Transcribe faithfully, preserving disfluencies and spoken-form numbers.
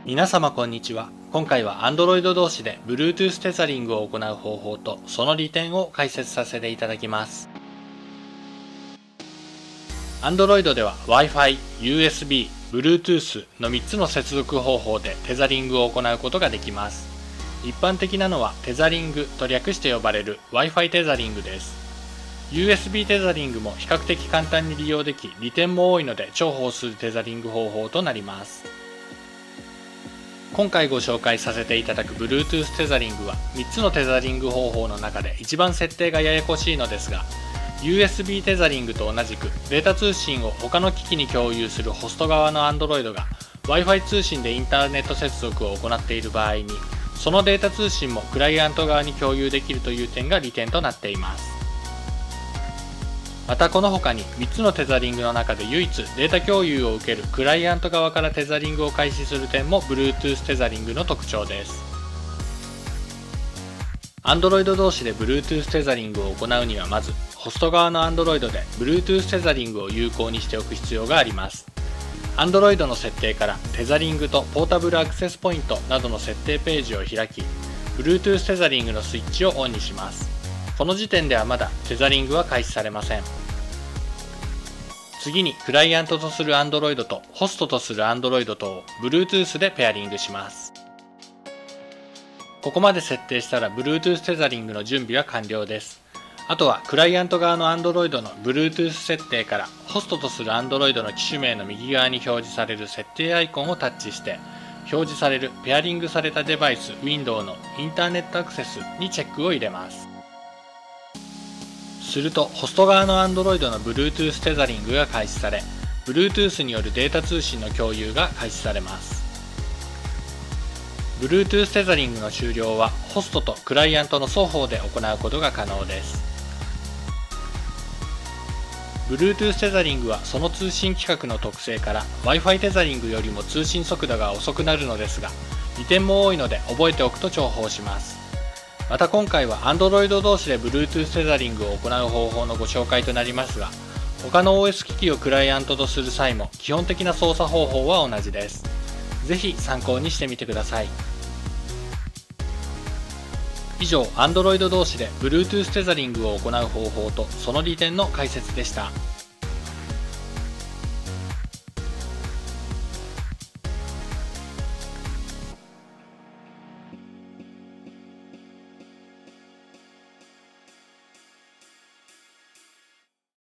皆様こんにちは。今回は Android 同士で Bluetooth テザリングを行う方法とその利点を解説させていただきます。Android では Wi-Fi、ユーエスビー、Bluetooth のみっつの接続方法でテザリングを行うことができます。一般的なのはテザリングと略して呼ばれる Wi-Fi テザリングです。ユーエスビー テザリングも比較的簡単に利用でき、利点も多いので重宝するテザリング方法となります。今回ご紹介させていただく Bluetooth テザリングはみっつのテザリング方法の中で一番設定がややこしいのですが、 ユーエスビー テザリングと同じくデータ通信を他の機器に共有するホスト側の Android が Wi-Fi 通信でインターネット接続を行っている場合に、そのデータ通信もクライアント側に共有できるという点が利点となっています。またこの他にみっつのテザリングの中で唯一データ共有を受けるクライアント側からテザリングを開始する点も Bluetooth テザリングの特徴です。Android 同士で Bluetooth テザリングを行うにはまずホスト側の Android で Bluetooth テザリングを有効にしておく必要があります。Android の設定からテザリングとポータブルアクセスポイントなどの設定ページを開き、 Bluetooth テザリングのスイッチをオンにします。この時点ではまだテザリングは開始されません。次にクライアントとする Android とホストとする Android とを Bluetooth でペアリングします。ここまで設定したら Bluetooth テザリングの準備は完了です。あとはクライアント側の Android の Bluetooth 設定からホストとする Android の機種名の右側に表示される設定アイコンをタッチして表示されるペアリングされたデバイス Windows のインターネットアクセスにチェックを入れます。するとホスト側の Android の Bluetooth テザリングが開始され、 Bluetooth によるデータ通信の共有が開始されます。 Bluetooth テザリングの終了はホストとクライアントの双方で行うことが可能です。 Bluetooth テザリングはその通信規格の特性から Wi-Fi テザリングよりも通信速度が遅くなるのですが、利点も多いので覚えておくと重宝します。また今回は Android 同士で Bluetooth テザリングを行う方法のご紹介となりますが、他の オーエス 機器をクライアントとする際も基本的な操作方法は同じです。ぜひ参考にしてみてください。以上、Android 同士で Bluetooth テザリングを行う方法とその利点の解説でした。